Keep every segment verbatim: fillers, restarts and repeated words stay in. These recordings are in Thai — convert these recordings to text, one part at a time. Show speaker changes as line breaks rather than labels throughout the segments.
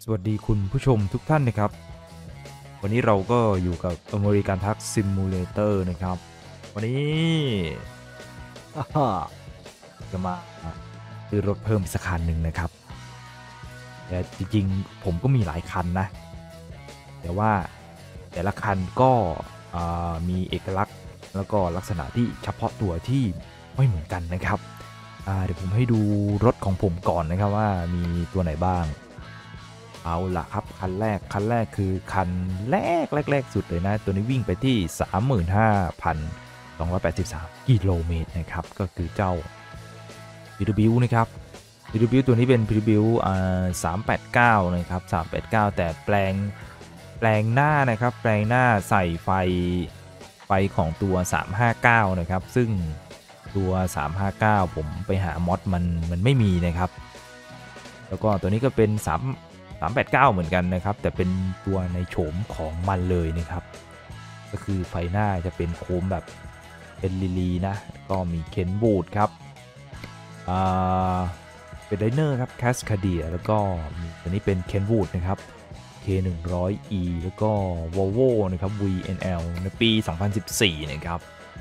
สวัสดีคุณผู้ชมทุกท่านนะครับวันนี้เราก็อยู่กับอเมริกันทักซิมูเลเตอร์นะครับวันนี้จะมาซื้อรถเพิ่มอีกสักคันหนึ่งนะครับแต่จริงๆผมก็มีหลายคันนะแต่ว่าแต่ละคันก็มีเอกลักษณ์แล้วก็ลักษณะที่เฉพาะตัวที่ไม่เหมือนกันนะครับเดี๋ยวผมให้ดูรถของผมก่อนนะครับว่ามีตัวไหนบ้างเอาละครับคันแรกคันแรกคือคันแรกแรกๆสุดเลยนะตัวนี้วิ่งไปที่ สามหมื่นห้าพันสองร้อยแปดสิบสาม กิโลเมตรนะครับก็คือเจ้า พี ดับเบิลยู นะครับ พี ดับเบิลยู ตัวนี้เป็น พี ดับเบิลยู อ่าสามแปดเก้านะครับสามแปดเก้าแต่แปลงแปลงหน้านะครับแปลงหน้าใส่ไฟไฟของตัวสามห้าเก้านะครับซึ่งตัวสามห้าเก้าผมไปหามอดมันมันไม่มีนะครับแล้วก็ตัวนี้ก็เป็น3 สามแปดเก้าเหมือนกันนะครับแต่เป็นตัวในโฉมของมันเลยนะครับก็คือไฟหน้าจะเป็นโค้งแบบเป็นลีลีนะก็มีเคนบูดครับอ่าเป็นไดเนอร์ครับแคสคาเดียแล้วก็มีตัวนี้เป็นเคนบูดนะครับ เค หนึ่งร้อยอี แล้วก็ Volvo นะครับ วี เอ็น แอล ในปีสองพันสิบสี่นะครับ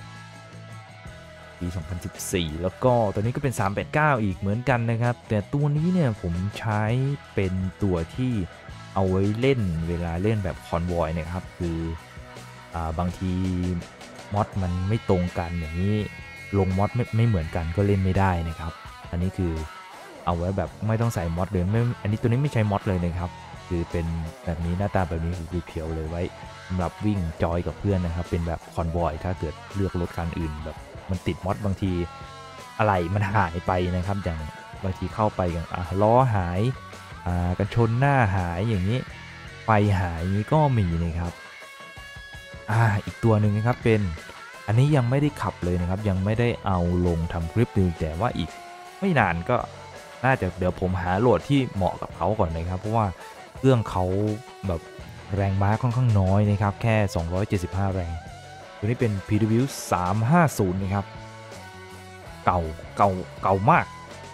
ปีสองพันสิบสี่แล้วก็ตัวนี้ก็เป็นสามแปดเก้าอีกเหมือนกันนะครับแต่ตัวนี้เนี่ยผมใช้เป็นตัวที่เอาไว้เล่นเวลาเล่นแบบคอนวอยนะครับคืออ่าบางทีมอดมันไม่ตรงกันอย่างนี้ลงมอดไม่ไม่เหมือนกันก็เล่นไม่ได้นะครับอันนี้คือเอาไว้แบบไม่ต้องใส่มอดเลยไม่อันนี้ตัวนี้ไม่ใช้มอดเลยนะครับคือเป็นแบบนี้หน้าตาแบบนี้คือเพียวเลยไว้สำหรับวิ่งจอยกับเพื่อนนะครับเป็นแบบคอนวอยถ้าเกิดเลือกรถคันอื่นแบบมันติดมอดบางทีอะไรมันหายไปนะครับอย่างบางทีเข้าไปอย่างล้อหายกันชนหน้าหายอย่างนี้ไฟหายนี้ก็มีนะครับอ่าอีกตัวหนึ่งนะครับเป็นอันนี้ยังไม่ได้ขับเลยนะครับยังไม่ได้เอาลงทำคลิปดูแต่ว่าอีกไม่นานก็น่าจะเดี๋ยวผมหาโหลดที่เหมาะกับเขาก่อนนะครับเพราะว่าเครื่องเขาแบบแรงม้าค่อนข้างน้อยนะครับแค่สองร้อยเจ็ดสิบห้าแรงตัวนี้เป็น พี ดับเบิลยู สามห้าศูนย์นะครับเก่าเก่าเก่ามาก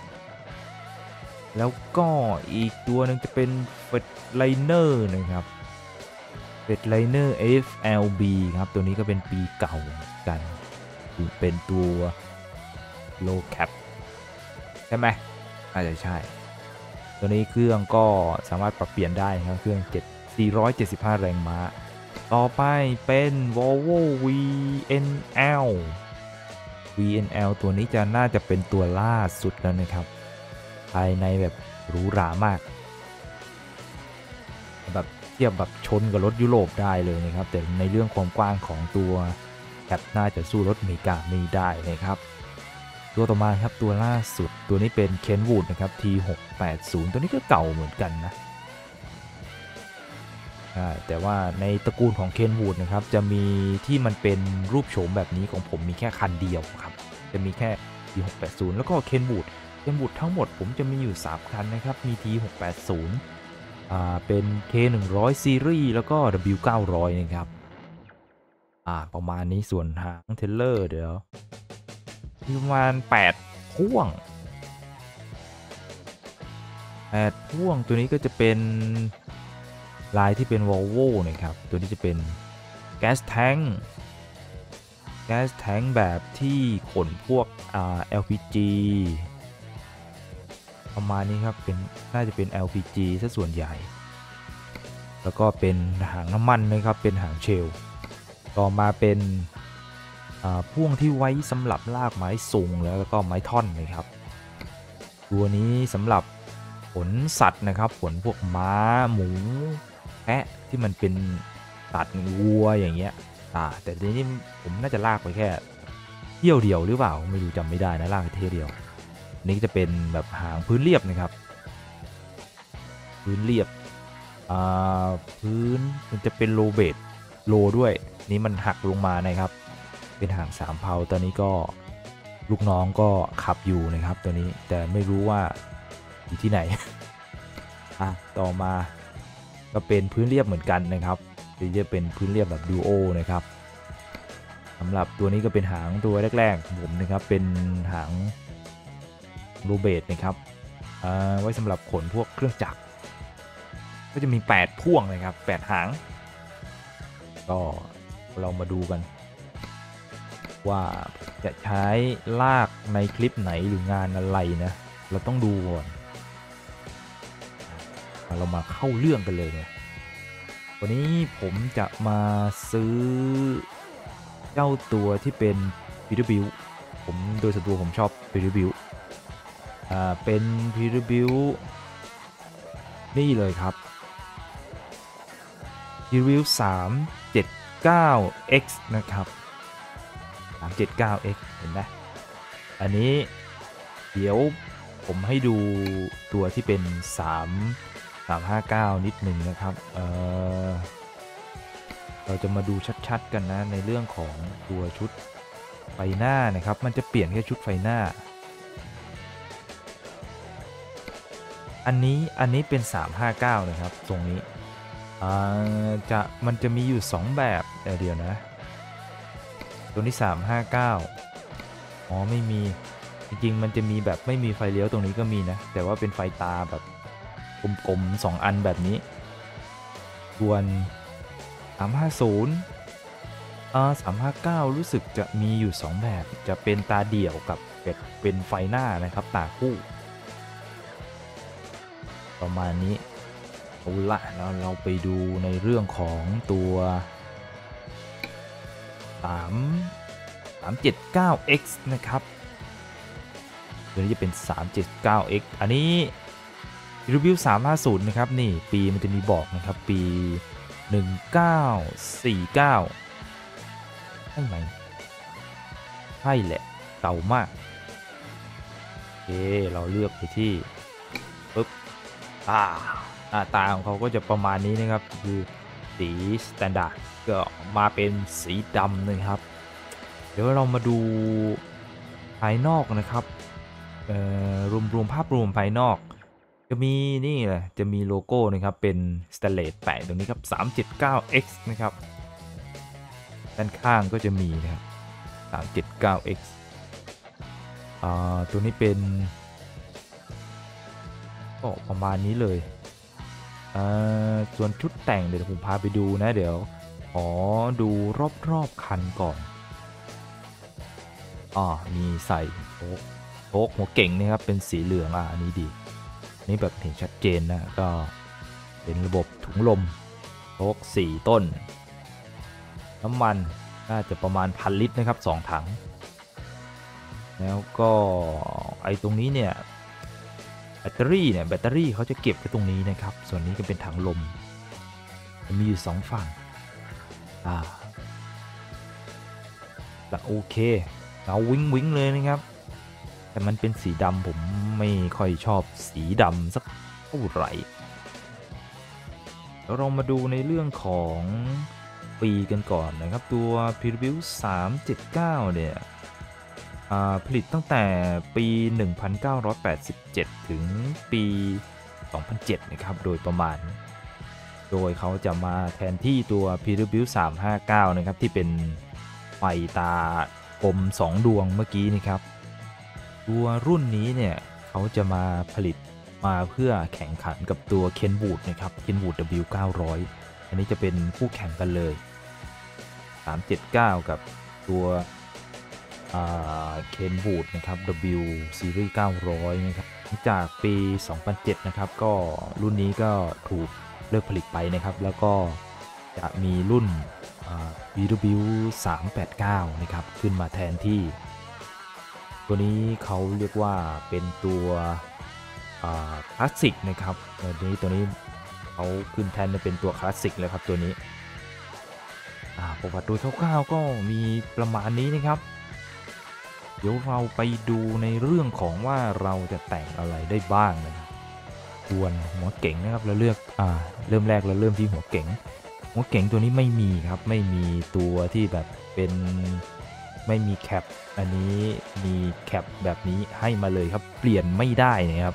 แล้วก็อีกตัวหนึ่งจะเป็น Freightliner นะครับ Freightliner เอฟ แอล บี ครับตัวนี้ก็เป็นปีเก่ากันเป็นตัว low cap ใช่ไหมอาจจะใช่ตัวนี้เครื่องก็สามารถปรับเปลี่ยนได้ครับเครื่องสี่ร้อยเจ็ดสิบห้าแรงม้าต่อไปเป็น Volvo วี เอ็น แอล วี เอ็น แอล ตัวนี้จะน่าจะเป็นตัวล่าสุดแล้วนะครับภายในแบบหรูหรามากแบบเทียบแบบชนกับรถยุโรปได้เลยนะครับแต่ในเรื่องความกว้างของตัวแคปน่าจะสู้รถอเมริกาไม่ได้นะครับตัวต่อมาครับตัวล่าสุดตัวนี้เป็น Kenwood นะครับ ที หกแปดศูนย์ ตัวนี้ก็เก่าเหมือนกันนะแต่ว่าในตระกูลของ Kenwood นะครับจะมีที่มันเป็นรูปโฉมแบบนี้ของผมมีแค่คันเดียวครับจะมีแค่ ที หกแปดศูนย์ แล้วก็ Kenwood Kenwood ทั้งหมดผมจะมีอยู่สามคันนะครับมี ที หกแปดศูนย์ อ่าเป็น เค หนึ่งร้อย ซีรีส์แล้วก็ ดับเบิลยู เก้าร้อย นะครับอ่าประมาณนี้ส่วนหางเทเลอร์เดี๋ยวประมาณแปดพ่วงแปดพ่วงตัวนี้ก็จะเป็นลายที่เป็น Volvo นะครับตัวนี้จะเป็นแก๊สแทงค์แก๊สแทงค์แบบที่ขนพวกอ่า แอล พี จี ประมาณนี้ครับเป็นน่าจะเป็น แอล พี จี ซะส่วนใหญ่แล้วก็เป็นหางน้ำมันนะครับเป็นหางเชลต่อมาเป็นพ่วงที่ไว้สำหรับลากไม้สูงแล้วก็ไม้ท่อนนะครับตัวนี้สำหรับขนสัตว์นะครับขนพวกม้าหมูแพะที่มันเป็นสัตว์วัวอย่างเงี้ยอ่าแต่ทีนี้ผมน่าจะลากไปแค่เที่ยวเดียวหรือเปล่าไม่รู้จำไม่ได้นะลากเที่ยวเดียวนี่จะเป็นแบบหางพื้นเรียบนะครับพื้นเรียบพื้นมันจะเป็นโลเบดโลด้วยนี่มันหักลงมานะครับเป็นหางสามเพาตอนนี้ก็ลูกน้องก็ขับอยู่นะครับตัวนี้แต่ไม่รู้ว่าอยู่ที่ไหนอ่ะต่อมาก็เป็นพื้นเรียบเหมือนกันนะครับจะเป็นพื้นเรียบแบบดูโอนะครับสำหรับตัวนี้ก็เป็นหางตัวแรกๆของผมนะครับเป็นหางโรเบตนะครับไว้สำหรับขนพวกเครื่องจักรก็จะมีแปดพ่วงเลยครับแปดหางก็เรามาดูกันว่าจะใช้ลากในคลิปไหนหรืองานอะไรนะเราต้องดูก่อนเรามาเข้าเรื่องกันเลยเนี่ยวันนี้ผมจะมาซื้อเจ้าตัวที่เป็น Peterbilt ผมโดยส่วนตัวผมชอบ Peterbilt อ่าเป็น Peterbilt นี่เลยครับ Peterbilt สามเจ็ดเก้า เอ็กซ์ นะครับสามเจ็ดเก้า เอ็กซ์ เห็นไหมอันนี้เดี๋ยวผมให้ดูตัวที่เป็นสาม สามห้าเก้านิดหนึ่งนะครับเอ่อเราจะมาดูชัดๆกันนะในเรื่องของตัวชุดไฟหน้านะครับมันจะเปลี่ยนแค่ชุดไฟหน้าอันนี้อันนี้เป็นสามห้าเก้านะครับตรงนี้อ่าจะมันจะมีอยู่สองแบบเดี๋ยวนะตัวนี้สามห้าเก้าอ๋อไม่มีจริงๆมันจะมีแบบไม่มีไฟเลี้ยวตรงนี้ก็มีนะแต่ว่าเป็นไฟตาแบบกลมๆสองอันแบบนี้ส่วนสามห้าศูนย์อ่าสามห้าเก้ารู้สึกจะมีอยู่สองแบบจะเป็นตาเดี่ยวกับเป็นเป็นไฟหน้านะครับตาคู่ประมาณนี้เอาละแล้วเราไปดูในเรื่องของตัวสาม สามเจ็ดเก้า เอ็กซ์ นะครับตัวนี้จะเป็นสามเจ็ดเก้า เอ็กซ์ อันนี้รีวิวสามห้าศูนย์นะครับนี่ปีมันจะมีบอกนะครับปีหนึ่งเก้าสี่เก้าใช่ไหมใช่แหละเก่ามากโอเคเราเลือกไปที่ปึ๊บอ่าหน้าตาของเขาก็จะประมาณนี้นะครับคือสีสแตนดาร์ดก็มาเป็นสีดำนะครับเดี๋ยวเรามาดูภายนอกนะครับรวมรวมภาพรวมภายนอกจะมีนี่แหละจะมีโลโก้นะครับเป็นสแตนเลสแปะตรงนี้ครับสามเจ็ดเก้า เอ็กซ์ นะครับด้านข้างก็จะมีนะครับสามเจ็ดเก้า เอ็กซ์ อ่าตัวนี้เป็นก็ประมาณนี้เลยอ่าส่วนชุดแต่งเดี๋ยวผมพาไปดูนะเดี๋ยวขอดูรอบๆคันก่อนอ่ามีใส่โชคโชคหัวเก่งนะครับเป็นสีเหลืองอ่ะอันนี้ดีนี่แบบเห็นชัดเจนนะก็เป็นระบบถุงลมโชคสี่ต้นน้ำมันน่าจะประมาณพันลิตรนะครับสองถังแล้วก็ไอ้ตรงนี้เนี่ยแบตเตอรี่เนี่ยแบตเตอรี่เขาจะเก็บไว้ตรงนี้นะครับส่วนนี้ก็เป็นถังลมมันมีอยู่สองฝั่งอ่าแต่โอเคเอาวิ้งวิ้งเลยนะครับแต่มันเป็นสีดำผมไม่ค่อยชอบสีดำสักเท่าไหร่แล้วเรามาดูในเรื่องของปีกันก่อนนะครับตัว Peterbilt สามเจ็ดเก้าเนี่ยผลิตตั้งแต่ปีหนึ่งพันเก้าร้อยแปดสิบเจ็ดถึงปีสองพันเจ็ดนะครับโดยประมาณโดยเขาจะมาแทนที่ตัว Peterbilt สามห้าเก้านะครับที่เป็นไฟตากลมสองดวงเมื่อกี้นะครับตัวรุ่นนี้เนี่ยเขาจะมาผลิตมาเพื่อแข่งขันกับตัว Kenwood นะครับ Kenwood ดับเบิลยู เก้าร้อย อันนี้จะเป็นคู่แข่งกันเลยสามเจ็ดเก้ากับตัวKenwood นะครับ W Series เก้าร้อยนะครับจากปีสองพันเจ็ดนะครับก็รุ่นนี้ก็ถูกเลิกผลิตไปนะครับแล้วก็จะมีรุ่น บี ดับเบิลยู สามแปดเก้านะครับขึ้นมาแทนที่ตัวนี้เขาเรียกว่าเป็นตัวคลาสสิกนะครับตัวนี้ตัวนี้เขาขึ้นแทนเป็นตัวคลาสสิกเลยครับตัวนี้ประวัติโดยคร่าวๆก็มีประมาณนี้นะครับเดี๋ยวเราไปดูในเรื่องของว่าเราจะแต่งอะไรได้บ้างนะครับส่วนหัวเก๋งนะครับเราเลือกอ่าเริ่มแรกเราเริ่มที่หัวเก๋งหัวเก๋งตัวนี้ไม่มีครับไม่มีตัวที่แบบเป็นไม่มีแคปอันนี้มีแคปแบบนี้ให้มาเลยครับเปลี่ยนไม่ได้นะครับ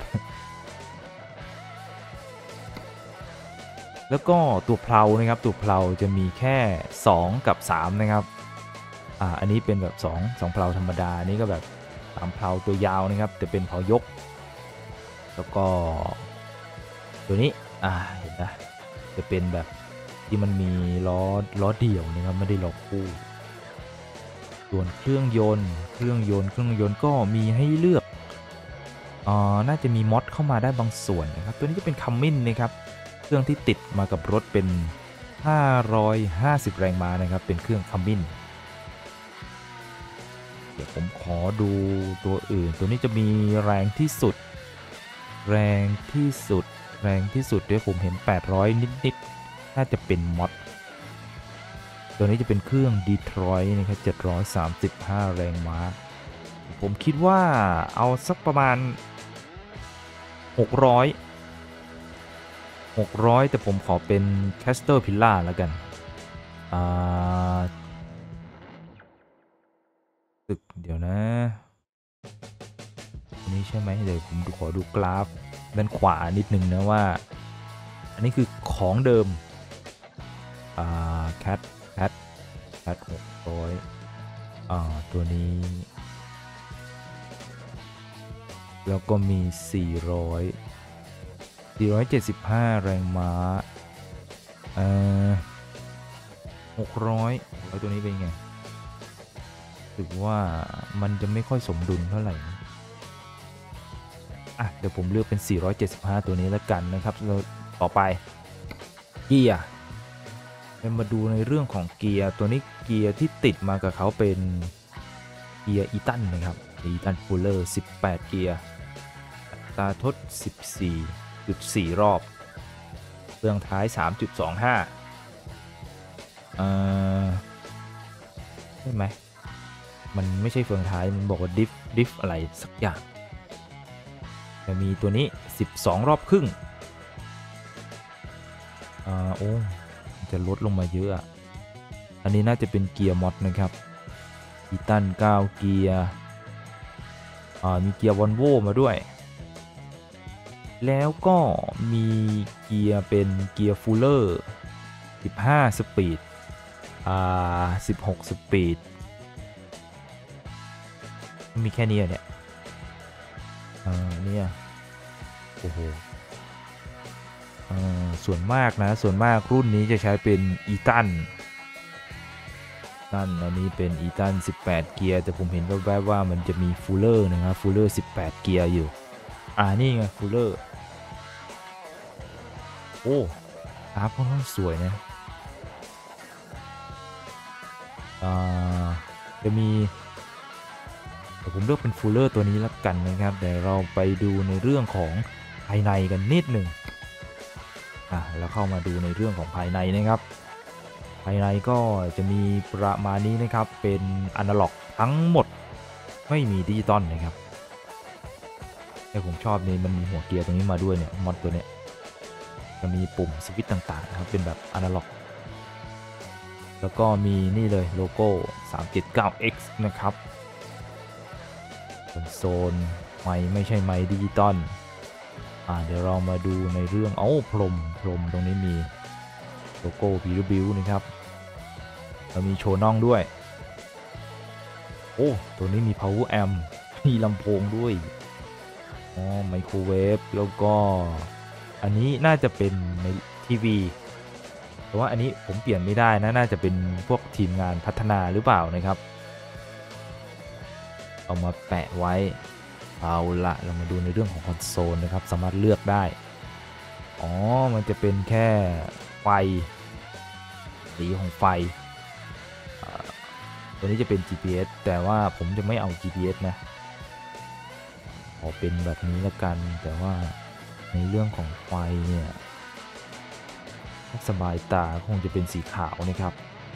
แล้วก็ตัวเพลานะครับตัวเพลาจะมีแค่สองกับสามนะครับอ่าอันนี้เป็นแบบสอง สองเพลาธรรมดาอันนี้ก็แบบสามเพลาตัวยาวนะครับจะเป็นเพลายกแล้วก็ตัวนี้อ่าเห็นนะจะเป็นแบบที่มันมีล้อล้อเดี่ยวนะครับไม่ได้ล้อคู่ส่วนเครื่องยนต์เครื่องยนต์เครื่องยนต์ก็มีให้เลือกอ่าน่าจะมีมอดเข้ามาได้บางส่วนนะครับตัวนี้จะเป็นคัมมินนะครับเครื่องที่ติดมากับรถเป็นห้าร้อยห้าสิบแรงม้านะครับเป็นเครื่องคัมมินเดี๋ยวผมขอดูตัวอื่นตัวนี้จะมีแรงที่สุดแรงที่สุดแรงที่สุดเดี๋ยวผมเห็นแปดร้อยนิดๆน่าจะเป็นมอดตัวนี้จะเป็นเครื่องดีทรอยต์นะครับเจ็ดร้อยสามสิบห้าแรงม้าผมคิดว่าเอาสักประมาณหกร้อย หกร้อยแต่ผมขอเป็น Caterpillar แล้วกันอ่าตึกเดี๋ยวนะอันนี้ใช่ไหมเดี๋ยวผมดูขอดูกราฟด้านขวานิดนึงนะว่าอันนี้คือของเดิมอ่า cat cat cat หกร้อยอ่าตัวนี้แล้วก็มีสี่ร้อยสี่ร้อยเจ็ดสิบห้าแรงม้าเอ่อหกร้อยแล้วตัวนี้เป็นไงถือว่ามันจะไม่ค่อยสมดุลเท่าไหร่อ่ะเดี๋ยวผมเลือกเป็นสี่ร้อยเจ็ดสิบห้าตัวนี้แล้วกันนะครับแล้วต่อไปเกียร์เรามาดูในเรื่องของเกียร์ตัวนี้เกียร์ที่ติดมากับเขาเป็นเกียร์อีตันนะครับอีตันฟูลเลอร์สิบแปดเกียร์อัตราทด สิบสี่จุดสี่ รอบเฟืองท้าย สามจุดสองห้า เอ่อใช่ไหมมันไม่ใช่เฟืองท้ายมันบอกว่าดิฟดิฟอะไรสักอย่างจะมีตัวนี้สิบสองรอบครึ่งอ่าโอ้จะลดลงมาเยอะอันนี้น่าจะเป็นเกียร์มอดนะครับอีตันเก้าเกียร์อ่ามีเกียร์วอลโวมาด้วยแล้วก็มีเกียร์เป็นเกียร์ฟูลเลอร์สิบห้าสปีดอ่าสิบหกสปีดมีแค่นี้เนี่ยอ่าเนี่ยโอ้โหส่วนมากนะส่วนมากรุ่นนี้จะใช้เป็นอีตันตันอันนี้เป็นอีตันสิบแปดเกียร์แต่ผมเห็นแวบๆว่ามันจะมีฟูลเลอร์นะครับฟูลเลอร์สิบแปดเกียร์อยู่อ่านี่ไงฟูลเลอร์โอ้กราฟค่อนข้างสวยนะอ่าจะมีเดี๋ยวผมเลือกเป็นฟูลเลอร์ตัวนี้แล้วกันนะครับเดี๋ยวเราไปดูในเรื่องของภายในกันนิดหนึ่งอ่ะแล้วเข้ามาดูในเรื่องของภายในนะครับภายในก็จะมีประมาณนี้นะครับเป็นอนาล็อกทั้งหมดไม่มีดิจิตอลนะครับแต่ผมชอบนี่มันมีหัวเกียร์ตรงนี้มาด้วยเนี่ยมอดตัวเนี้ยจะมีปุ่มสวิตช์ต่างๆนะครับเป็นแบบอนาล็อกแล้วก็มีนี่เลยโลโก้ สามเจ็ดเก้า เอ็กซ์ นะครับคอนโซลไมค์ไม่ใช่ไมค์ดิจิตอลอ่าเดี๋ยวเรามาดูในเรื่องเอ้าพรมพรมตรงนี้มีโลโก้ พี ดับเบิลยู นะครับแล้วมีโชว์น่องด้วยโอ้ตัวนี้มี power amp มีลำโพงด้วยอ๋อไมโครเวฟแล้วก็อันนี้น่าจะเป็นในทีวีแต่ว่าอันนี้ผมเปลี่ยนไม่ได้นะน่าจะเป็นพวกทีมงานพัฒนาหรือเปล่านะครับเอามาแปะไว้เอาละเรามาดูในเรื่องของคอนโซลนะครับสามารถเลือกได้อ๋อมันจะเป็นแค่ไฟสีของไฟตัวนี้จะเป็น จี พี เอส แต่ว่าผมจะไม่เอา จี พี เอส นะขอเป็นแบบนี้ละกันแต่ว่าในเรื่องของไฟเนี่ยสบายตาคงจะเป็นสีขาวนะครับ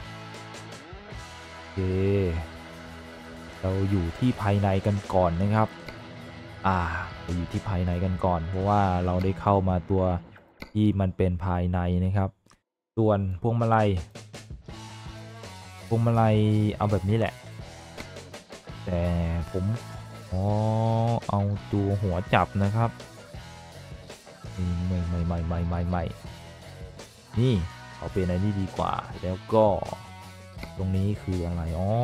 โอเคเราอยู่ที่ภายในกันก่อนนะครับอ่าเราอยู่ที่ภายในกันก่อนเพราะว่าเราได้เข้ามาตัวที่มันเป็นภายในนะครับส่วนพวงมาลัยพวงมาลัยเอาแบบนี้แหละแต่ผมอ๋อเอาตัวหัวจับนะครับใหม่ใหม่ใหม่ใหม่ใหม่ใหม่นี่เอาเป็นอะไรนี่ดีกว่าแล้วก็ตรงนี้คืออะไรอ๋อ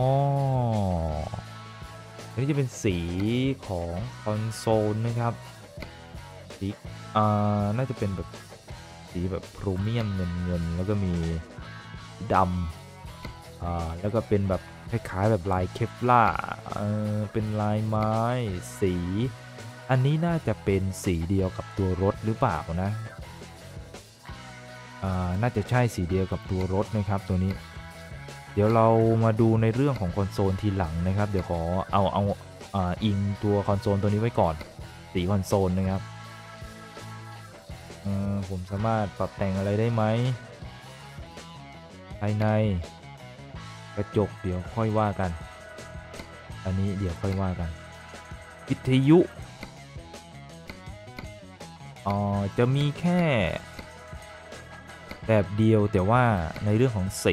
อันนี้จะเป็นสีของคอนโซลนะครับสีอ่าน่าจะเป็นแบบสีแบบโครเมียมเงินเงินแล้วก็มีดำอ่าแล้วก็เป็นแบบคล้ายๆแบบลายเคปลาร์เออเป็นลายไม้สีอันนี้น่าจะเป็นสีเดียวกับตัวรถหรือเปล่านะอ่าน่าจะใช่สีเดียวกับตัวรถนะครับตัวนี้เดี๋ยวเรามาดูในเรื่องของคอนโซลทีหลังนะครับเดี๋ยวขอเอาเอาอ่าอิงตัวคอนโซลตัวนี้ไว้ก่อนสีคอนโซลนะครับผมสามารถปรับแต่งอะไรได้ไหมภายในกระจกเดี๋ยวค่อยว่ากันอันนี้เดี๋ยวค่อยว่ากันวิทยุอ๋อจะมีแค่แบบเดียวแต่ว่าในเรื่องของสี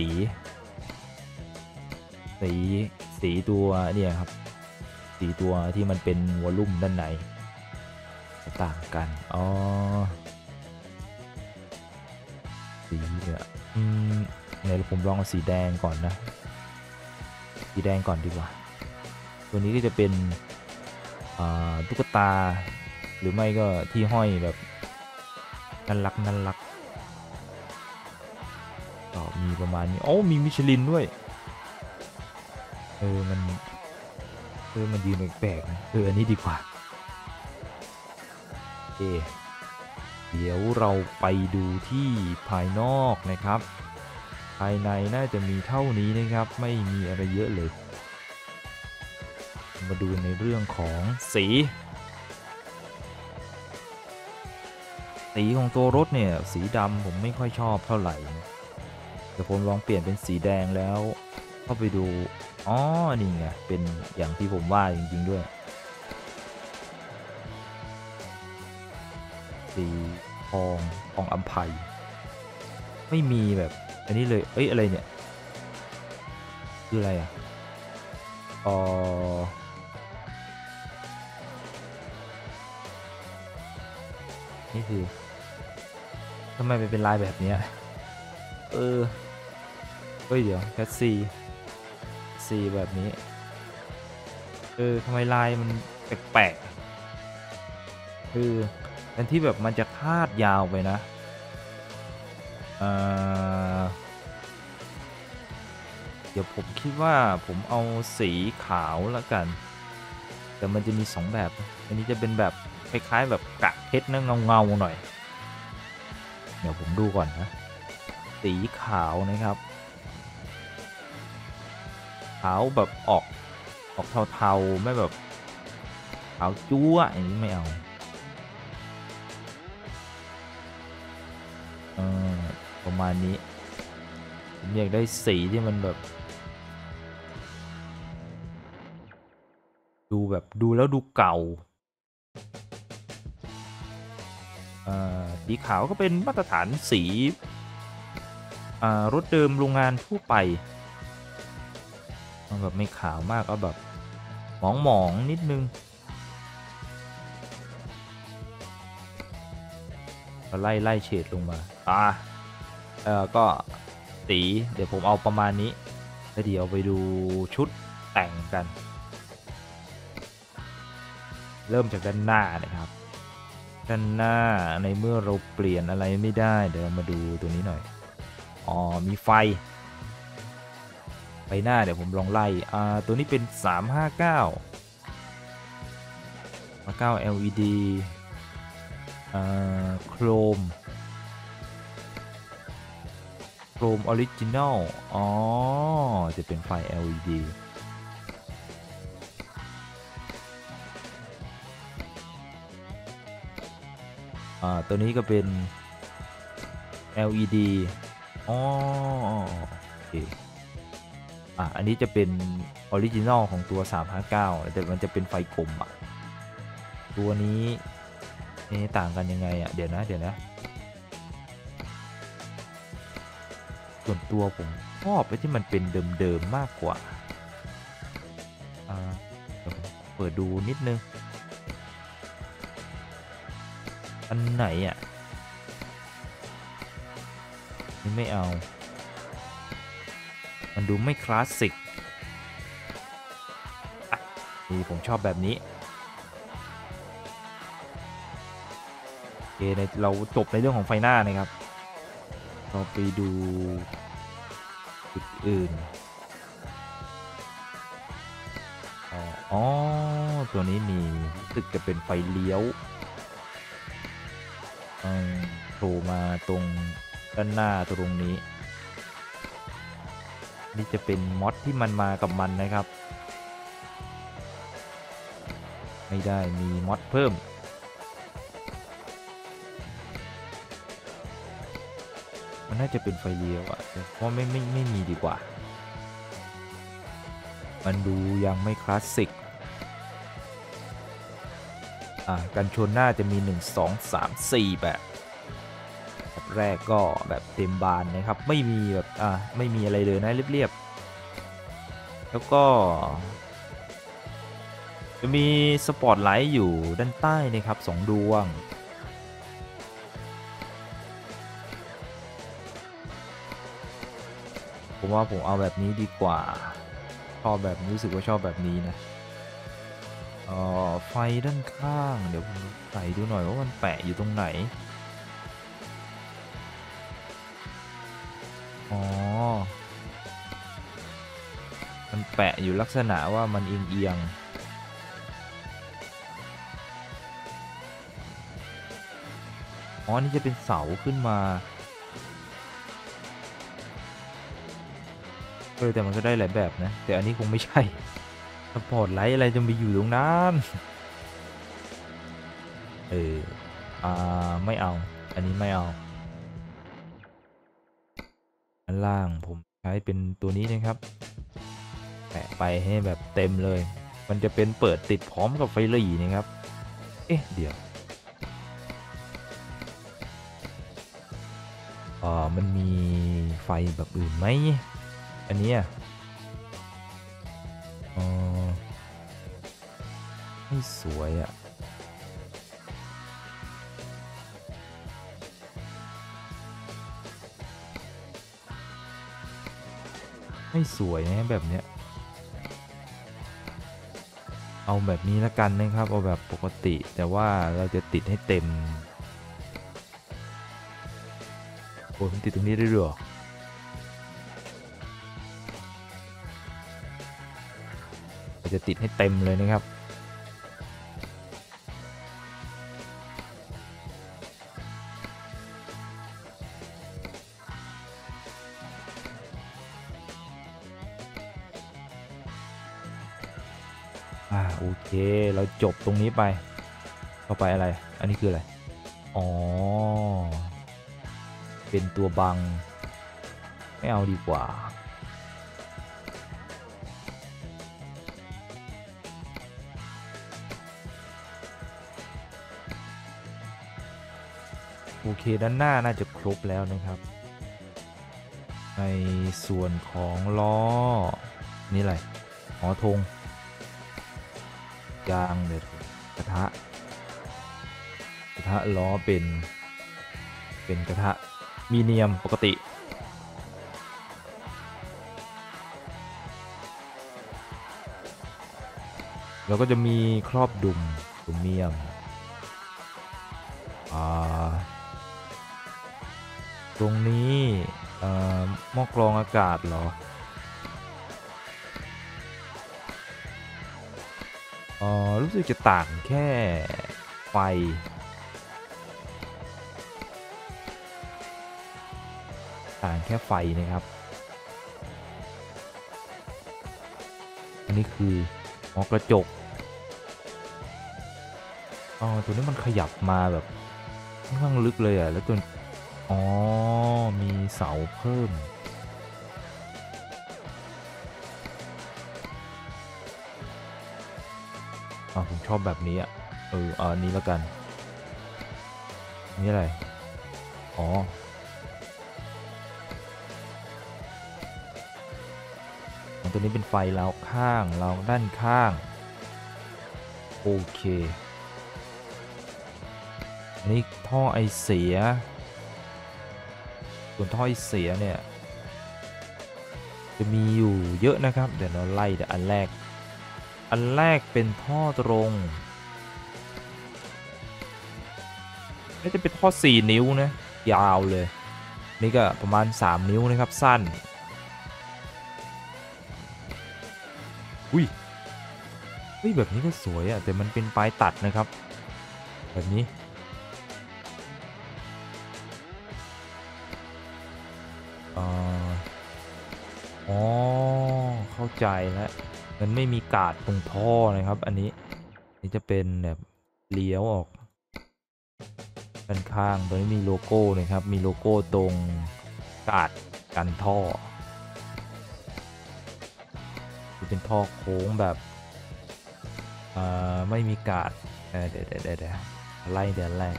สีสีตัวเนี่ยครับสีตัวที่มันเป็นวอลลุ่มด้านในต่างกันอ๋อสีเนี่ยอืมเดี๋ยวผมลองสีแดงก่อนนะสีแดงก่อนดีกว่าตัวนี้ก็จะเป็นตุ๊กตาหรือไม่ก็ที่ห้อยแบบน่ารักน่ารักก็มีประมาณนี้โอ้มีมิชลินด้วยเออมันเออมันยืนแปลกๆนะเอออันนี้ดีกว่าโอเคเดี๋ยวเราไปดูที่ภายนอกนะครับภายในน่าจะมีเท่านี้นะครับไม่มีอะไรเยอะเลยมาดูในเรื่องของสีสีของตัวรถเนี่ยสีดำผมไม่ค่อยชอบเท่าไหร่แต่ผมลองเปลี่ยนเป็นสีแดงแล้วเข้าไปดูอ๋อนี่ไงเป็นอย่างที่ผมว่าจริงๆด้วยสีทองทองอัมไพไม่มีแบบอันนี้เลยเอ้ยอะไรเนี่ยคืออะไรอ่ะอ๋อนี่คือทำไมมันเป็นลายแบบนี้เออเฮ้ยเดี๋ยวแคสซีซีแบบนี้เออทำไมลายมันแปลกๆคือแทนที่แบบมันจะคาดยาวไปนะเอ่อเดี๋ยวผมคิดว่าผมเอาสีขาวแล้วกันแต่มันจะมีสองแบบอันนี้จะเป็นแบบคล้ายๆแบบกะเพชรนะเงาๆหน่อยเดี๋ยวผมดูก่อนนะสีขาวนะครับขาวแบบออกออกเทาๆไม่แบบขาวจั๊วอย่างนี้ไม่เอาเออประมาณนี้ผมอยากได้สีที่มันแบบดูแบบดูแล้วดูเก่าสีขาวก็เป็นมาตรฐานสีรถเดิมโรงงานทั่วไปมันแบบไม่ขาวมากเอาแบบหมองหมองนิดนึงก็ไล่ไล่เฉดลงมาอ่าเออก็สีเดี๋ยวผมเอาประมาณนี้แล้วเดี๋ยวไปดูชุดแต่งกันเริ่มจากด้านหน้านะครับด้านหน้าในเมื่อเราเปลี่ยนอะไรไม่ได้เดี๋ยวมาดูตัวนี้หน่อยอ๋อมีไฟไฟหน้าเดี๋ยวผมลองไล่อ่าตัวนี้เป็นสามห้าเก้ามาเก้า แอล อี ดี อ่าโครมโครมออริจินัลอ๋อจะเป็นไฟ แอล อี ดี อ่าตัวนี้ก็เป็น แอล อี ดี อ๋อโอเคอ่ะอันนี้จะเป็นออริจินัลของตัวสามห้าเก้าแต่มันจะเป็นไฟกลมอ่ะตัวนี้นี่ต่างกันยังไงอ่ะเดี๋ยวนะเดี๋ยวนะส่วนตัวผมชอบไอ้ที่มันเป็นเดิมๆมากกว่าอ่าเดี๋ยวผมเปิดดูนิดนึงอันไหนอ่ะนี่ไม่เอามันดูไม่คลาสสิกนี่ผมชอบแบบนี้โอเคในเราจบในเรื่องของไฟหน้านะครับเราไปดูจุดอื่นอ๋อตัวนี้มีรู้สึกจะเป็นไฟเลี้ยวโผล่มาตรงด้านหน้าตรงนี้นี่จะเป็นมอดที่มันมากับมันนะครับไม่ได้มีมอดเพิ่มมันน่าจะเป็นไฟเลี้ยวอะเพราะไม่ไม่ไม่มีดีกว่ามันดูยังไม่คลาสสิกอ่ะกันชนหน้าจะมีหนึ่ง สอง สาม สี่แบบแบบแรกก็แบบเต็มบานนะครับไม่มีแบบอ่ะไม่มีอะไรเลยนะเรียบๆแล้วก็จะมีสปอตไลท์อยู่ด้านใต้นะครับสองดวงผมว่าผมเอาแบบนี้ดีกว่าชอบแบบรู้สึกว่าชอบแบบนี้นะเอ่อไฟด้านข้างเดี๋ยวผมใส่ดูหน่อยว่ามันแปะอยู่ตรงไหนอ๋อมันแปะอยู่ลักษณะว่ามันเอียงๆอ๋อนี่จะเป็นเสาขึ้นมาเออแต่มันก็ได้หลายแบบนะแต่อันนี้คงไม่ใช่สปอตไลท์อะไรจะไปอยู่ตรงนั้นเอออ่าไม่เอาอันนี้ไม่เอาอันล่างผมใช้เป็นตัวนี้นะครับแปะไปให้แบบเต็มเลยมันจะเป็นเปิดติดพร้อมกับไฟหรี่นะครับเอ๊ะเดี๋ยวอ่ามันมีไฟแบบอื่นไหมอันนี้อ๋อไม่สวยอะไม่สวยนะแบบเนี้ยเอาแบบนี้ละกันนะครับเอาแบบปกติแต่ว่าเราจะติดให้เต็มโอ้ยผมติดตรงนี้ได้ด้วยเราจะติดให้เต็มเลยนะครับอ่าโอเคเราจบตรงนี้ไปต่อไปอะไรอันนี้คืออะไรอ๋อเป็นตัวบังไม่เอาดีกว่าโอเคด้านหน้าน่าจะครบแล้วนะครับในส่วนของล้อนี่อะไรอ๋อธงยางเดี๋ยวกระทะกระทะล้อเป็นเป็นกระทะมีเนียมปกติแล้วก็จะมีครอบดุมดุมเมียมอ่าตรงนี้หม้อกรองอากาศเหรออ๋อรู้สึกจะต่างแค่ไฟต่างแค่ไฟนะครับอันนี้คือหม้อกระจกอ๋อตัวนี้มันขยับมาแบบค่อนข้างลึกเลยอ่ะแล้วตัวอ๋อมีเสาเพิ่มอ่าผมชอบแบบนี้อ่ะเออเอาอันนี้แล้วกันนี่อะไรอ๋อตัวนี้เป็นไฟราวข้างราวด้านข้างโอเคอันนี้ท่อไอเสียส่วนท่อไอเสียเนี่ยจะมีอยู่เยอะนะครับเดี๋ยวเราไล่แต่อันแรกอันแรกเป็นท่อตรงน่าจะเป็นท่อสี่นิ้วนะยาวเลยนี่ก็ประมาณสามนิ้วนะครับสั้นอุ้ยเฮ้ยแบบนี้ก็สวยอะแต่มันเป็นปลายตัดนะครับแบบนี้เอ่ออ๋อเข้าใจแล้วมันไม่มีกาดตรงท่อนะครับอันนี้นี่จะเป็นแบบเลี้ยวออกด้านข้างตรงนี้มีโลโก้นะครับมีโลโก้ตรงกาดกันท่อจะเป็นท่อโค้งแบบอ่าไม่มีกาดเดี๋ยวเดี๋ยวเดี๋ยวเดี๋ยวไล่เดี๋ยวไล่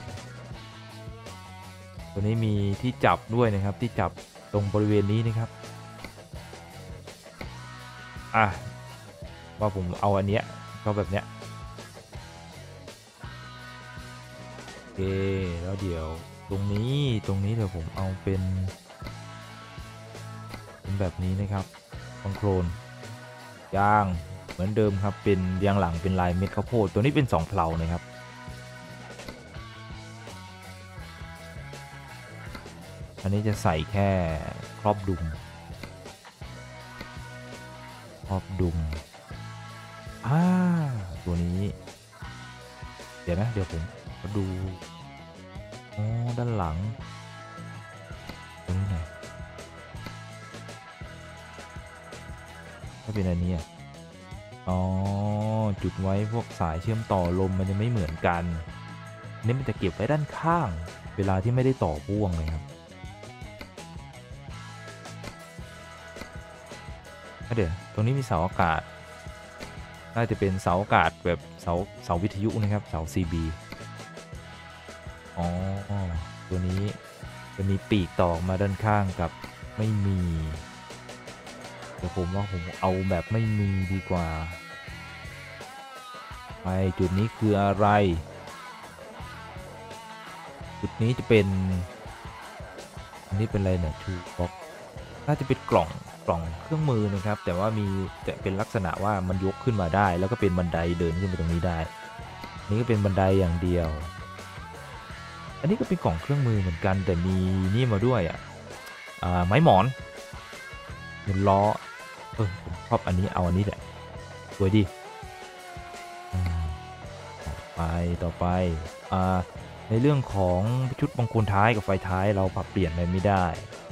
ตัวนี้มีที่จับด้วยนะครับที่จับตรงบริเวณนี้นะครับอ่ะว่าผมเอาอันเนี้ยก็แบบเนี้ยโอเคแล้วเดี๋ยวตรงนี้ตรงนี้เดี๋ยวผมเอาเป็นเป็นแบบนี้นะครับคอนโทรลยางเหมือนเดิมครับเป็นยางหลังเป็นลายเม็ดข้าวโพดตัวนี้เป็นสองเพลานะครับอันนี้จะใส่แค่ครอบดุมครอบดุมอ่าตัวนี้เดี๋ยวนะเดี๋ยวผมมาดูอ๋อด้านหลังตรงนี้หน่อยถ้าเป็นอันนี้อ๋อจุดไว้พวกสายเชื่อมต่อลมมันจะไม่เหมือนกันนี่มันจะเก็บไว้ด้านข้างเวลาที่ไม่ได้ต่อพ่วงเลยครับเดี๋ยวตรงนี้มีเสาอากาศน่าจะเป็นเสาอากาศแบบเสาเสาวิทยุนะครับเสา ซี บี อ๋อตัวนี้จะมีปีกต่อมาด้านข้างกับไม่มีเดี๋ยวผมว่าผมเอาแบบไม่มีดีกว่าไปจุดนี้คืออะไรจุดนี้จะเป็นอันนี้เป็นอะไรเนี่ยทูบ็อกน่าจะเป็นกล่องกล่องเครื่องมือนะครับแต่ว่ามีแต่เป็นลักษณะว่ามันยกขึ้นมาได้แล้วก็เป็นบันไดเดินขึ้นไปตรงนี้ได้นี่ก็เป็นบันไดอย่างเดียวอันนี้ก็เป็นกล่องเครื่องมือเหมือนกันแต่มีนี่มาด้วยอ่ะไม้หมอนหมุนล้อเออผมชอบอันนี้เอาอันนี้แหละสวยดีไปต่อไปอ่าในเรื่องของชุดบังคูลท้ายกับไฟท้ายเราปรับเปลี่ยนอะไรไม่ได้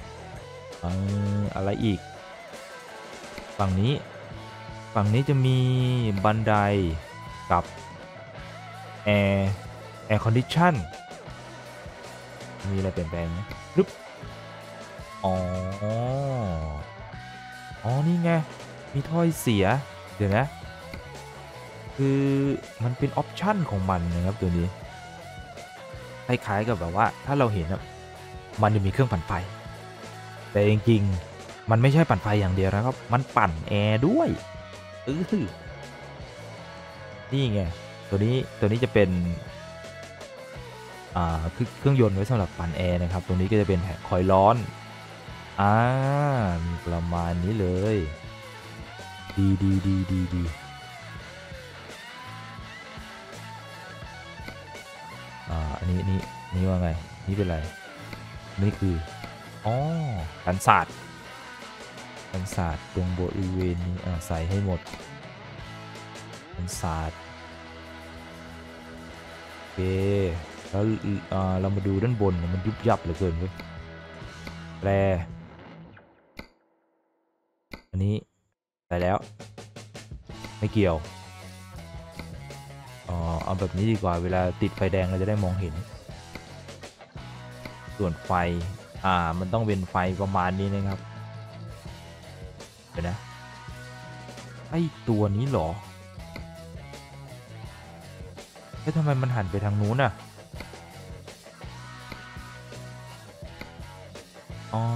อะไรอีกฝั่งนี้ฝั่งนี้จะมีบันไดกับแอร์แอร์คอนดิชันมีอะไรเปลี่ยนแปลงไหมรึบอ๋ออ๋อนี่ไงมีถ้อยเสียเดี๋ยวนะคือมันเป็นออปชันของมันนะครับตัวนี้คล้ายๆกับแบบว่าถ้าเราเห็นมันจะมีเครื่องปั่นไฟแต่จริงๆมันไม่ใช่ปั่นไฟอย่างเดียวนะครับมันปั่นแอร์ด้วยเออนี่ไงตัวนี้ตัวนี้จะเป็นอ่าเครื่องยนต์ไว้สำหรับปั่นแอร์นะครับตรงนี้ก็จะเป็นแผงคอยร้อนอ่ามีประมาณนี้เลยดีดีดีดีดีอ่าอันนี้นี่นี่ว่าไงนี่เป็นไรนี่คืออ๋อกันศาสตร์กันศาสตร์ตรงบริเวณนี้อ่าใส่ให้หมดกันศาสตร์โอเคแล้วเรามาดูด้านบนมันยุบยับเหลือเกินเว้ยแปรอันนี้ใส่แล้วไม่เกี่ยวอ๋อเอาแบบนี้ดีกว่าเวลาติดไฟแดงเราจะได้มองเห็นส่วนไฟอ่ามันต้องเป็นไฟประมาณนี้นะครับเดี๋ยวนะไอตัวนี้หรอแล้วทำไมมันหันไปทางนู้นอ่ะอ๋อ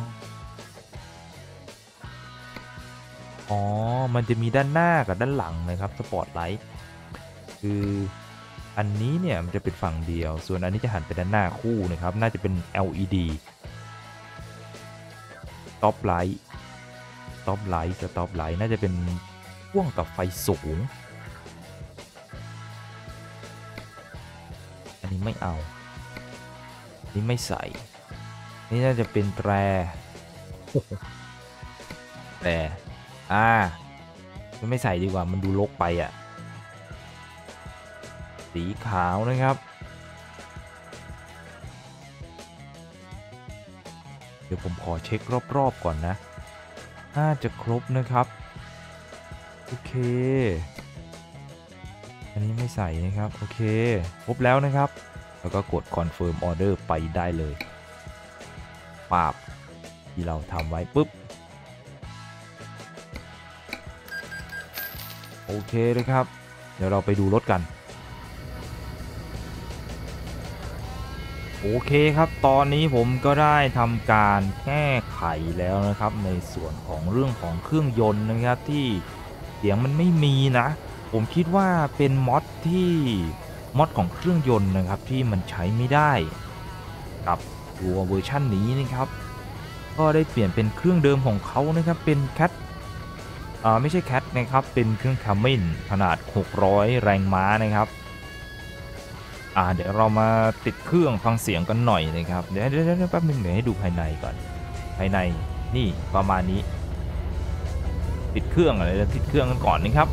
อ๋อมันจะมีด้านหน้ากับด้านหลังนะครับสปอตไลท์คืออันนี้เนี่ยมันจะเป็นฝั่งเดียวส่วนอันนี้จะหันไปด้านหน้าคู่นะครับน่าจะเป็น แอล อี ดี ท็อปไลท์ท็อปไลท์สต็อปไลท์น่าจะเป็นพ่วงกับไฟสูงอันนี้ไม่เอานี่ไม่ใส่นี่น่าจะเป็นแตรแต่อ่าไม่ใส่ดีกว่ามันดูรกไปอ่ะสีขาวนะครับเดี๋ยวผมขอเช็ครอบๆก่อนนะน่าจะครบนะครับโอเคอันนี้ไม่ใส่นะครับโอเคครบแล้วนะครับแล้วก็กด confirm order ไปได้เลยปาบที่เราทำไว้ปุ๊บโอเคเลยครับเดี๋ยวเราไปดูรถกันโอเคครับตอนนี้ผมก็ได้ทำการแก้ไขแล้วนะครับในส่วนของเรื่องของเครื่องยนต์นะครับที่เสียงมันไม่มีนะผมคิดว่าเป็นม็อดที่ม็อดของเครื่องยนต์นะครับที่มันใช้ไม่ได้กับตัวเวอร์ชันนี้นะครับก็ได้เปลี่ยนเป็นเครื่องเดิมของเขานะครับเป็น Cat อ่าไม่ใช่ Cat นะครับเป็นเครื่อง Cummins ขนาดหกร้อยแรงม้านะครับอ่าเดี๋ยวเรามาติดเครื่องฟังเสียงกันหน่อยนะครับเดี๋ยวเดี๋ยวแป๊บนึงเดี๋ยวให้ดูภายในก่อนภายในนี่ประมาณนี้ติดเครื่องอะไรติดเครื่องกันก่อนนะครับ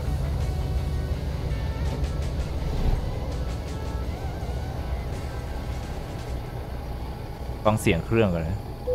ฟังเสียงเครื่องกันนะ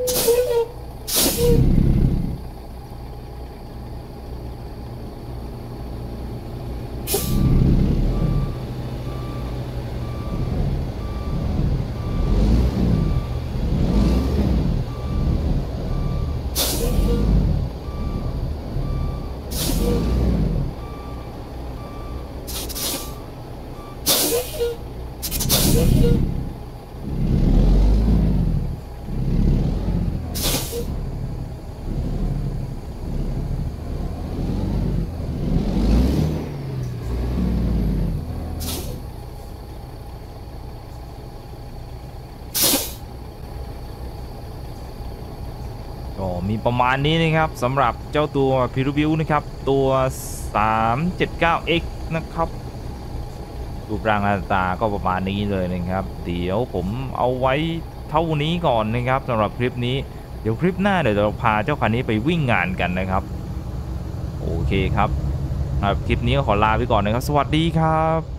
ก็มีประมาณนี้นะครับสำหรับเจ้าตัว Peterbilt นะครับตัว สามเจ็ดเก้า เอ็กซ์ นะครับรูปร่างหน้าตาก็ประมาณนี้เลยนะครับเดี๋ยวผมเอาไว้เท่านี้ก่อนนะครับสำหรับคลิปนี้เดี๋ยวคลิปหน้าเดี๋ยวเราพาเจ้าคันนี้ไปวิ่งงานกันนะครับโอเคครับคลิปนี้ก็ขอลาไปก่อนนะครับสวัสดีครับ